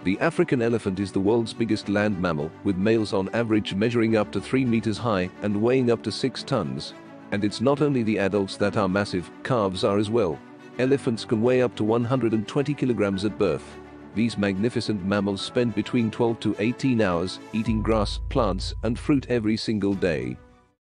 The African elephant is the world's biggest land mammal, with males on average measuring up to 3 meters high and weighing up to 6 tons. And it's not only the adults that are massive, calves are as well. Elephants can weigh up to 120 kilograms at birth. These magnificent mammals spend between 12 to 18 hours eating grass, plants, and fruit every single day.